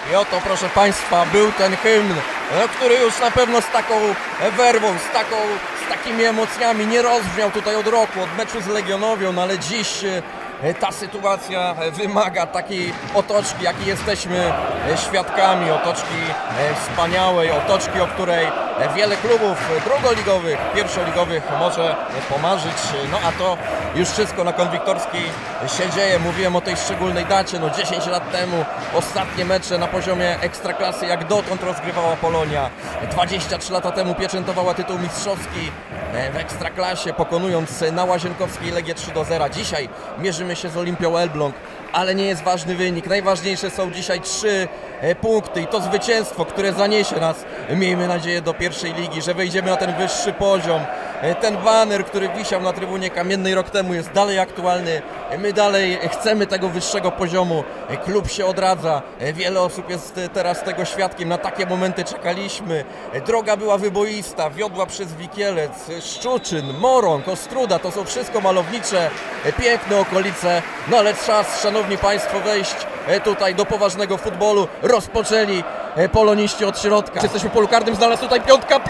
I oto, proszę Państwa, był ten hymn, który już na pewno z taką werwą, z takimi emocjami nie rozbrzmiał tutaj od roku, od meczu z Legionowią, no ale dziś ta sytuacja wymaga takiej otoczki, jakiej jesteśmy świadkami, otoczki wspaniałej, otoczki, o której wiele klubów drugoligowych, pierwszoligowych może pomarzyć, no a to już wszystko na Konwiktorskiej się dzieje. Mówiłem o tej szczególnej dacie, no 10 lat temu ostatnie mecze na poziomie ekstraklasy jak dotąd rozgrywała Polonia, 23 lata temu pieczętowała tytuł mistrzowski w ekstraklasie, pokonując na Łazienkowskiej Legię 3-0. Dzisiaj mierzymy się z Olimpią Elbląg, ale nie jest ważny wynik. Najważniejsze są dzisiaj 3 punkty i to zwycięstwo, które zaniesie nas, miejmy nadzieję, do pierwszej ligi, że wejdziemy na ten wyższy poziom. Ten baner, który wisiał na trybunie Kamiennej rok temu, jest dalej aktualny. My dalej chcemy tego wyższego poziomu. Klub się odradza. Wiele osób jest teraz tego świadkiem. Na takie momenty czekaliśmy. Droga była wyboista, wiodła przez Wikielec, Szczuczyn, Morąg, Ostróda. To są wszystko malownicze, piękne okolice. No ale czas, szanowni Państwo, wejść tutaj do poważnego futbolu. Rozpoczęli poloniści od środka. Jesteśmy w polu karnym, znalazł tutaj piątek!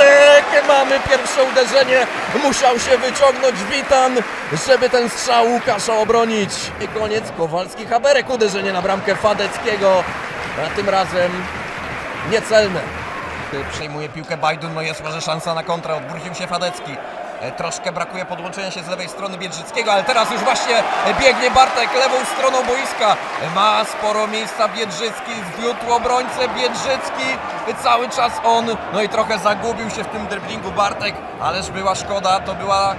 Mamy pierwsze uderzenie. Musiał się wyciągnąć Witan, żeby ten strzał Łukasza obronić. I koniec, Kowalski, Haberek, uderzenie na bramkę Fadeckiego. A tym razem niecelne. Przejmuje piłkę Bajdur, no jest może szansa na kontrę, odwrócił się Fadecki. Troszkę brakuje podłączenia się z lewej strony Biedrzyckiego, ale teraz już właśnie biegnie Bartek lewą stroną boiska. Ma sporo miejsca Biedrzycki, zwiódł obrońcę Biedrzycki, cały czas on, no i trochę zagubił się w tym driblingu Bartek, ależ była szkoda, to była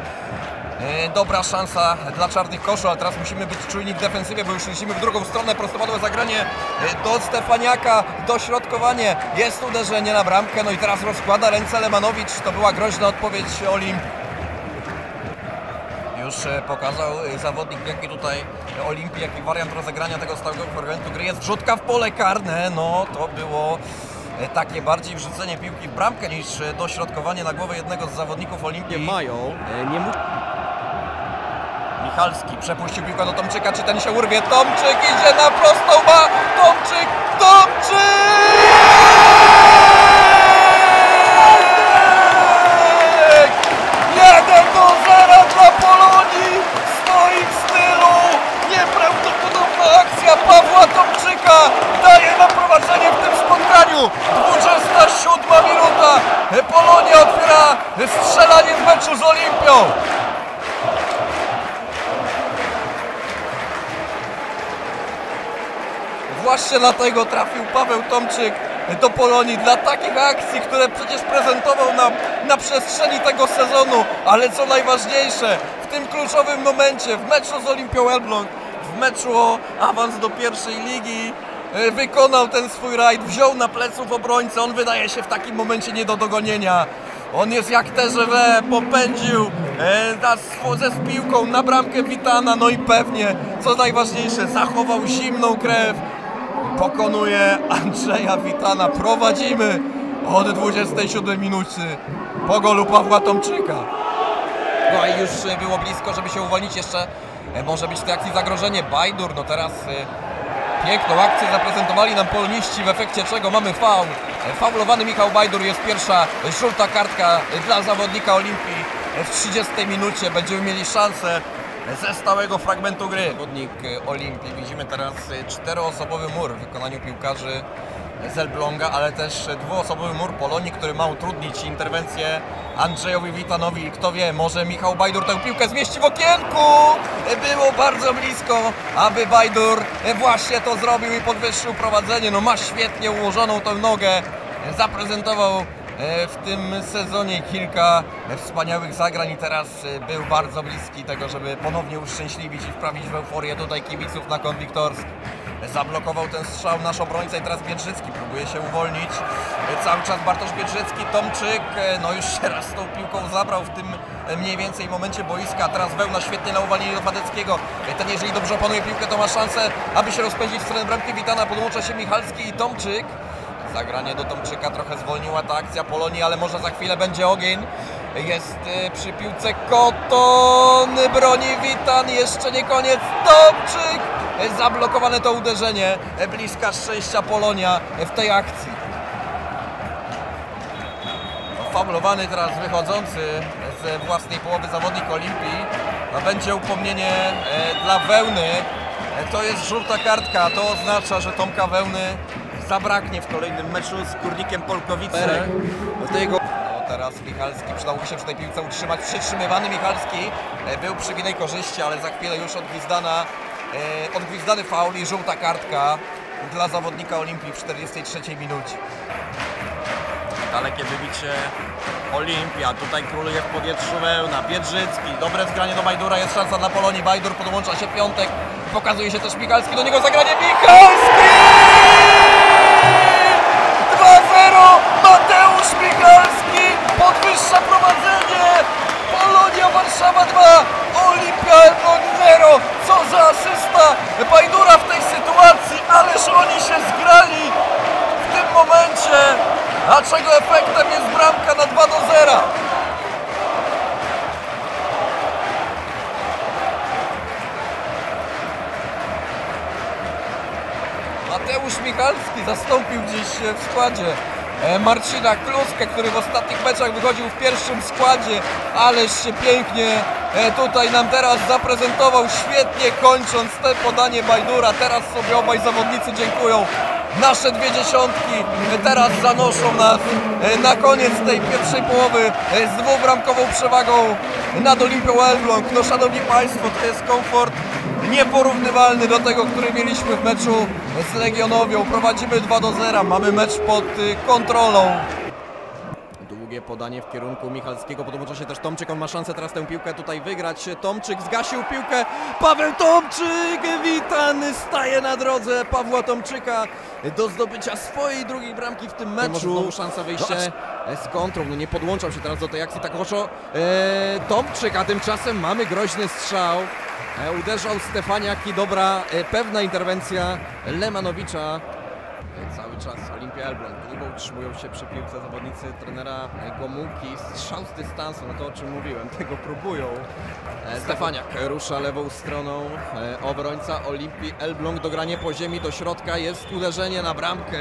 dobra szansa dla Czarnych Koszul, ale teraz musimy być czujni w defensywie, bo już lecimy w drugą stronę, prostopadłe zagranie do Stefaniaka, dośrodkowanie, jest uderzenie na bramkę, no i teraz rozkłada ręce Lemanowicz, to była groźna odpowiedź Olimpii. Już pokazał zawodnik, jaki tutaj Olimpii, jaki wariant rozegrania tego stałego fragmentu gry jest. Wrzutka w pole karne, no to było takie bardziej wrzucenie piłki w bramkę niż dośrodkowanie na głowę jednego z zawodników Olimpii. Michalski przepuścił piłkę do Tomczyka, czy ten się urwie? Tomczyk idzie na prostą, ma Tomczyk! 1-0 dla Polonii! W swoim stylu! Nieprawdopodobna akcja Pawła Tomczyka daje nam prowadzenie w tym spotkaniu! 27 minuta! Polonia otwiera strzelanie w meczu z Olimpią! Właśnie dlatego trafił Paweł Tomczyk do Polonii, dla takich akcji, które przecież prezentował nam na przestrzeni tego sezonu, ale co najważniejsze, w tym kluczowym momencie, w meczu z Olimpią Elbląg, w meczu o awans do pierwszej ligi, wykonał ten swój rajd, wziął na pleców obrońcę, on wydaje się w takim momencie nie do dogonienia. On jest jak TGV, popędził z piłką na bramkę Witana, no i pewnie, co najważniejsze, zachował zimną krew. Pokonuje Andrzeja Witana. Prowadzimy od 27 minuty po golu Pawła Tomczyka. No i już było blisko, żeby się uwolnić. Jeszcze może być w tej akcji zagrożenie. Bajdur, no teraz piękną akcję zaprezentowali nam poloniści, w efekcie czego mamy faul. Faulowany Michał Bajdur, jest pierwsza żółta kartka dla zawodnika Olimpii. W 30 minucie będziemy mieli szansę ze stałego fragmentu gry. Zawodnik Olimpii. Widzimy teraz 4-osobowy mur w wykonaniu piłkarzy z Elbląga, ale też 2-osobowy mur Polonii, który ma utrudnić interwencję Andrzejowi Witanowi. Kto wie, może Michał Bajdur tę piłkę zmieści w okienku! Było bardzo blisko, aby Bajdur właśnie to zrobił i podwyższył prowadzenie. No ma świetnie ułożoną tę nogę. Zaprezentował w tym sezonie kilka wspaniałych zagrań i teraz był bardzo bliski tego, żeby ponownie uszczęśliwić i wprawić w euforię tutaj kibiców na Konwiktorsk. Zablokował ten strzał nasz obrońca i teraz Biedrzycki próbuje się uwolnić. Cały czas Bartosz Biedrzycki, Tomczyk, no już się raz z tą piłką zabrał w tym mniej więcej momencie boiska. Teraz Wełna świetnie na uwalnienie do Fadeckiego. Ten, jeżeli dobrze opanuje piłkę, to ma szansę, aby się rozpędzić w stronę bramki Witana. Podłącza się Michalski i Tomczyk. Zagranie do Tomczyka, trochę zwolniła ta akcja Polonii, ale może za chwilę będzie ogień. Jest przy piłce Koton, broni Witan, jeszcze nie koniec, Tomczyk! zablokowane to uderzenie, bliska szczęścia Polonia w tej akcji. Faulowany teraz wychodzący z własnej połowy zawodnik Olimpii. Będzie upomnienie dla Wełny. To jest żółta kartka, to oznacza, że Tomka Wełny zabraknie w kolejnym meczu z Górnikiem Polkowice. Teraz Michalski, przydałoby się przy tej piłce utrzymać. Przytrzymywany Michalski był przy winnej korzyści, ale za chwilę już odgwizdany faul i żółta kartka dla zawodnika Olimpii w 43 minucie. Dalekie wybicie Olimpia, tutaj króluje w powietrzu Wełna, Biedrzycki, dobre zgranie do Bajdura, jest szansa dla Polonii, Bajdur podłącza się Piątek, pokazuje się też Michalski, do niego zagranie Michalski! 2-0, Mateusz Michalski podwyższa prowadzenie, Polonia Warszawa 2, Olimpia Elbląg 0, co za asysta Bajdura w tej sytuacji, ależ oni się zgrali w tym momencie. A czego efektem jest bramka na 2-0. Mateusz Michalski zastąpił dziś w składzie Marcina Kluskę, który w ostatnich meczach wychodził w pierwszym składzie, ależ się pięknie tutaj nam teraz zaprezentował, świetnie kończąc te podanie Bajdura. Teraz sobie obaj zawodnicy dziękują. Nasze dwie dziesiątki teraz zanoszą nas na koniec tej pierwszej połowy z dwubramkową przewagą nad Olimpią Elbląg. No szanowni Państwo, to jest komfort nieporównywalny do tego, który mieliśmy w meczu z Legionowią. Prowadzimy 2-0, mamy mecz pod kontrolą. Długie podanie w kierunku Michalskiego, podłącza się też Tomczyk, on ma szansę teraz tę piłkę tutaj wygrać. Tomczyk zgasił piłkę, Paweł Tomczyk witany staje na drodze Pawła Tomczyka do zdobycia swojej drugiej bramki w tym meczu. Znowu szansa wyjścia z kontrą, no nie podłączał się teraz do tej akcji tak oczo Tomczyk, a tymczasem mamy groźny strzał. Uderzał Stefaniak i dobra, pewna interwencja Lemanowicza. Cały czas Olimpia Elbląg, długo utrzymują się przy piłce zawodnicy trenera Gomułki. Strzał z dystansu, no to o czym mówiłem, tego próbują. Stefaniak rusza lewą stroną, obrońca Olimpii Elbląg, dogranie po ziemi do środka, jest uderzenie na bramkę.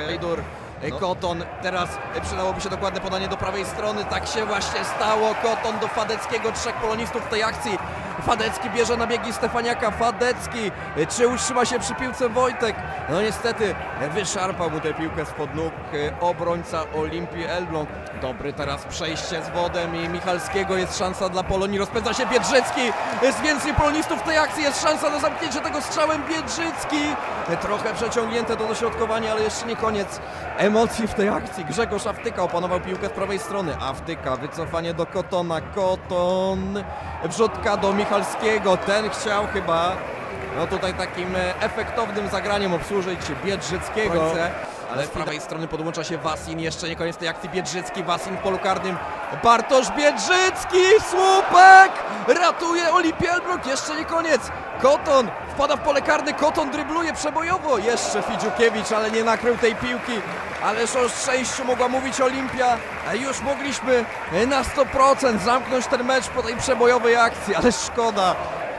Koton, teraz przydałoby się dokładne podanie do prawej strony, tak się właśnie stało. Koton do Fadeckiego, trzech polonistów w tej akcji. Fadecki bierze na biegi Stefaniaka, Fadecki, czy utrzyma się przy piłce Wojtek? No niestety wyszarpał mu tę piłkę spod nóg obrońca Olimpii Elbląg. Dobry teraz przejście z wodem i Michalskiego, jest szansa dla Polonii, rozpędza się Biedrzycki, jest więcej polonistów w tej akcji, jest szansa na zamknięcie tego strzałem. Biedrzycki trochę przeciągnięte do dośrodkowania, ale jeszcze nie koniec emocji w tej akcji. Grzegorz Awtyka opanował piłkę z prawej strony, Awtyka, wycofanie do Kotona, Koton, wrzutka do Michalskiego, ten chciał chyba no tutaj takim efektownym zagraniem obsłużyć Biedrzyckiego, ale z prawej strony podłącza się Wasin, jeszcze nie koniec tej akcji. Biedrzycki, Wasin w polu karnym, Bartosz Biedrzycki, słupek ratuje Olimpię Elbląg, jeszcze nie koniec. Koton wpada w pole karne, Koton drybluje przebojowo, jeszcze Fidziukiewicz, ale nie nakrył tej piłki. Ależ o szczęściu mogła mówić Olimpia, a już mogliśmy na 100% zamknąć ten mecz po tej przebojowej akcji, ale szkoda.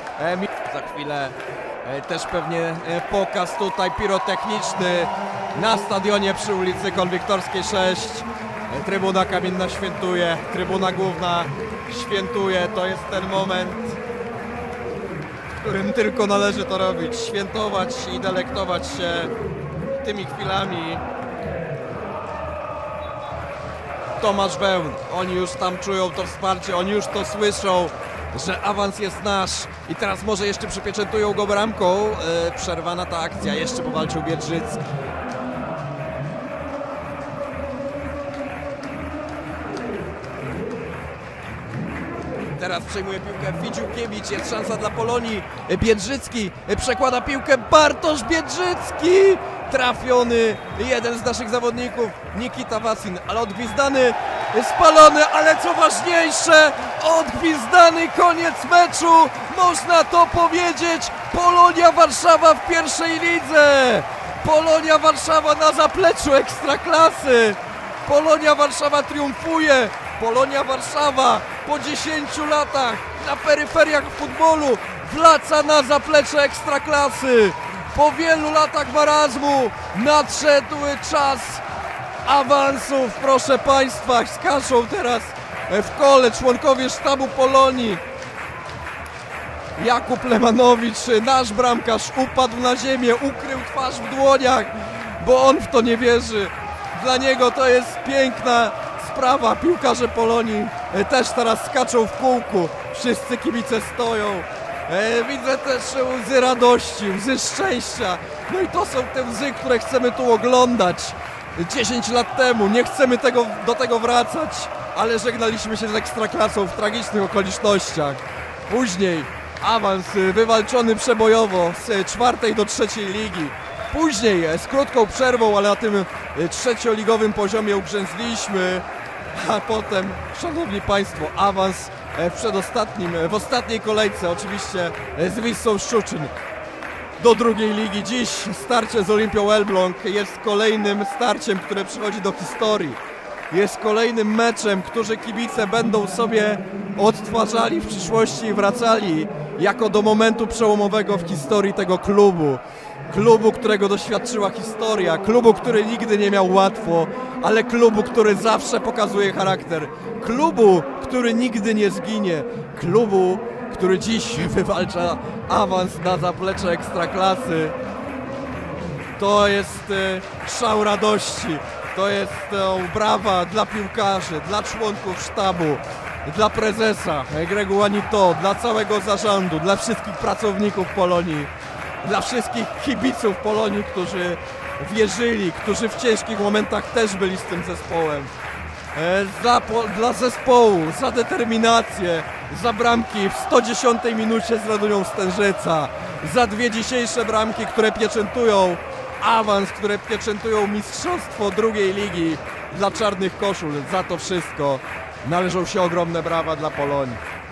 Za chwilę też pewnie pokaz tutaj pirotechniczny na stadionie przy ulicy Konwiktorskiej 6. Trybuna kamienna świętuje, trybuna główna świętuje. To jest ten moment, w którym tylko należy to robić. Świętować i delektować się tymi chwilami. Tomasz Wełn, oni już tam czują to wsparcie, oni już to słyszą, że awans jest nasz i teraz może jeszcze przypieczętują go bramką. Przerwana ta akcja, jeszcze powalczył Biedrzycki. Teraz przejmuje piłkę Fidziukiewicz, jest szansa dla Polonii. Biedrzycki przekłada piłkę, Bartosz Biedrzycki! Trafiony jeden z naszych zawodników, Nikita Wasin, ale odgwizdany, spalony, ale co ważniejsze, odgwizdany, koniec meczu, można to powiedzieć. Polonia Warszawa w pierwszej lidze, Polonia Warszawa na zapleczu Ekstraklasy, Polonia Warszawa triumfuje, Polonia Warszawa po 10 latach na peryferiach futbolu wraca na zaplecze Ekstraklasy. Po wielu latach marazmu nadszedł czas awansów, proszę Państwa. Skaczą teraz w kole członkowie sztabu Polonii. Jakub Lemanowicz, nasz bramkarz, upadł na ziemię, ukrył twarz w dłoniach, bo on w to nie wierzy. Dla niego to jest piękna sprawa. Piłkarze Polonii też teraz skaczą w kółku. Wszyscy kibice stoją. Widzę też łzy radości, łzy szczęścia. No i to są te łzy, które chcemy tu oglądać. 10 lat temu nie chcemy do tego wracać, ale żegnaliśmy się z Ekstraklasą w tragicznych okolicznościach. Później awans wywalczony przebojowo z 4. do 3. ligi. Później z krótką przerwą, ale na tym trzecioligowym poziomie ugrzęzliśmy. A potem, szanowni Państwo, awans w ostatniej kolejce oczywiście z Wisłą Szczuczyn do 2. ligi. Dziś starcie z Olimpią Elbląg jest kolejnym starciem, które przychodzi do historii. Jest kolejnym meczem, który kibice będą sobie odtwarzali w przyszłości i wracali jako do momentu przełomowego w historii tego klubu. Klubu, którego doświadczyła historia, klubu, który nigdy nie miał łatwo, ale klubu, który zawsze pokazuje charakter, klubu, który nigdy nie zginie, klubu, który dziś wywalcza awans na zaplecze Ekstraklasy. To jest szał radości, to jest brawa dla piłkarzy, dla członków sztabu, dla prezesa Gregu Łanito, dla całego zarządu, dla wszystkich pracowników Polonii, dla wszystkich kibiców Polonii, którzy wierzyli, którzy w ciężkich momentach też byli z tym zespołem. Dla zespołu, za determinację, za bramki w 110 minucie z Radunią Stężyca, za 2 dzisiejsze bramki, które pieczętują awans, które pieczętują mistrzostwo 2. ligi dla Czarnych Koszul. Za to wszystko należą się ogromne brawa dla Polonii.